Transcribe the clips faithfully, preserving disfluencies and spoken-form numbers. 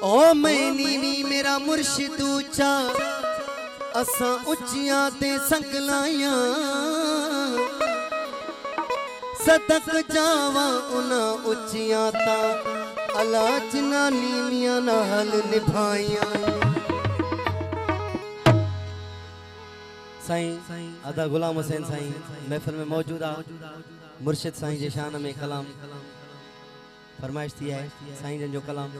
ओ many नी मेरा मुर्शिद ऊंचा असा उच्चियां ते संगलायां सदक जावा उना उच्चियां ता अला जिना नीमियां नाल निभाइयां। साईं आदा गुलाम हुसैन साईं महफिल में मौजूद आ मुर्शिद साईं जे शान में कलाम फरमाइश थी है। साईं जन जो कलाम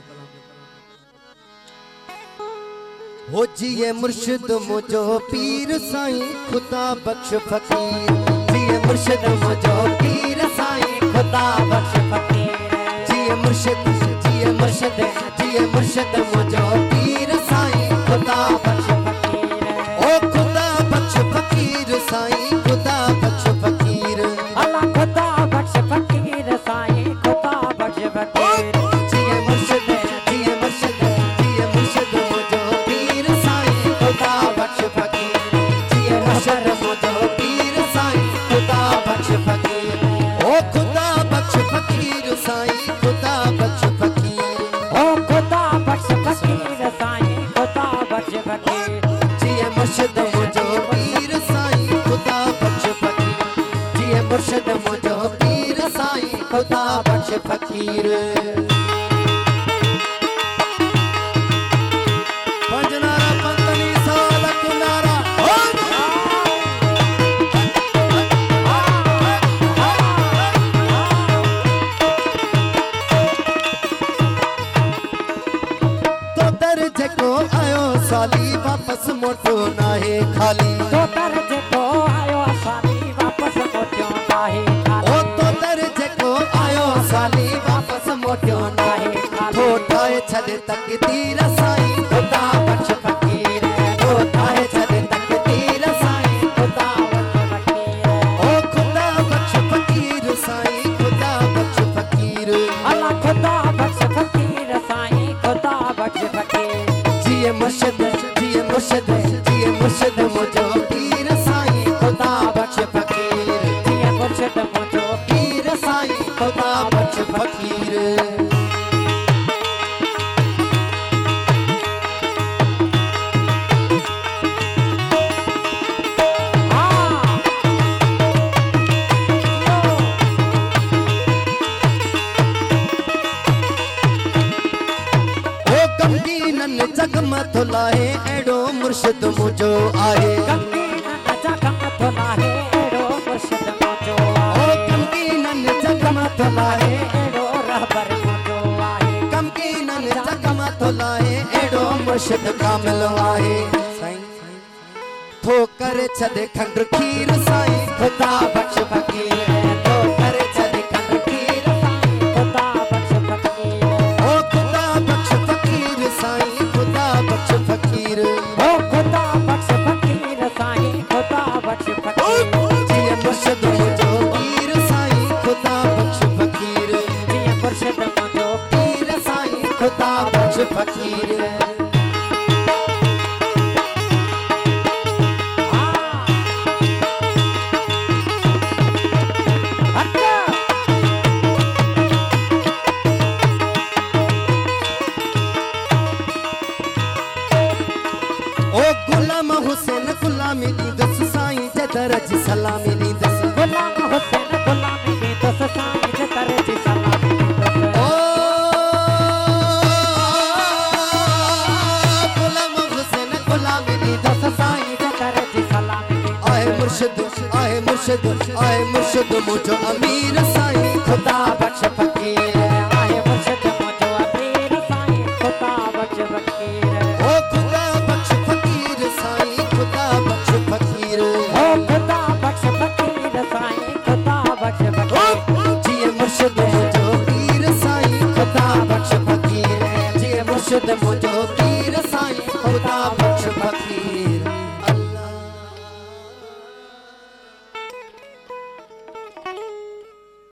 हो जिए मुर्शिद मुझो पीर साईं खुदा बख्श फकीर। जिए मुर्शिद मुझो पीर साईं खुदा बख्श फकीर। जिए मुर्शिद जिए मुर्शिद जिए मुर्शिद मुझो पीर साईं खुदा बख्श फकीर। ओ खुदा बख्श फकीर साईं खुदा बख्श फकीर। अल्लाह खुदा बख्श फकीर साईं खुदा बख्श फकीर। जिए मुर्शिद जिए मुर्शिद जिए मुर्शिद मुझो पीर साईं खुदा बख्श फकीर। जिए मुर्शिद मुझो पीर साईं खुदा बख्श फकीर। ओ खुदा बख्श फकीर साईं खुदा बख्श फकीर। ओ खुदा बख्श फकीर साईं खुदा बख्श फकीर। जिए मुर्शिद मुझो पीर साईं खुदा बख्श फकीर। जिए मुर्शिद मुझो पीर साईं खुदा बख्श फकीर। पंजनारा पंतनी साल कुनारा तो दर्जे को आयो साली वापस मोटो नाहे खाली। तो दर्जे को आयो साली वापस मोटियो नाहे खाली। ओ तो दर्जे को आयो साली वापस मोटो नाहे खाली। ठोठाए छदे तकदीर साईं खुदा बख्श फकीर। ठोठाए छदे तकदीर साईं खुदा बख्श फकीर। ओ खुदा बख्श फकीर साईं खुदा बख्श फकीर। अल्लाह खुदा बख्श फकीर साईं खुदा बख्श फकीर। जिए मुर्शिद जिए मुर्शिद जिए मुर्शिद मुझो पीर साईं खुदा बख्श फकीर। जिए मुर्शिद मुझो पीर साईं खुदा बख्श फकीर। जग मत लाए एडो मुर्शिद मुझो आए। गमगीनन जग मत लाए एडो मुर्शिद मुझो ओ आए। गमगीनन जग मत लाए एडो रहबर मुझो आए। गमगीनन जग मत लाए एडो मुर्शिद कामिल आए। ठोकर छदे खंड खीर साईं खुदा बख्श फकीर। ठोकर छदे खंड खीर साईं खुदा बख्श फकीर। ओ खुदा बख्श फकीर साईं खुदा बख्श फकीर। ओ खुदा बख्श फकीर साईं खुदा बख्श फकीर। जिए मुर्शिद मुझो पीर साईं खुदा बख्श फकीर। जिए मुर्शिद मुझो पीर साईं खुदा बख्श फकीर। ओ गुलाम हुसैन गुलामी दी दस साईं जे दरज सलामी दी दस। गुलाम हुसैन गुलामी दी दस साईं जे दरज सलामी दी दस। ओ गुलाम हुसैन गुलामी दी दस साईं जे दरज सलामी दी दस। आए मुर्शिद आए मुर्शिद आए मुर्शिद मुझो अमीर साईं खुदा बख्श फकीर। आए मुर्शिद मुझो अमीर साईं खुदा बख्श फकीर। ओ खुदा बख्श फकीर साईं खुदा बख्श फकीर। ओ खुदा बख्श फकीर साईं खुदा बख्श फकीर। जिए मुर्शिद मुझो पीर साईं खुदा बख्श फकीर। जिए मुर्शिद मुझो पीर साईं खुदा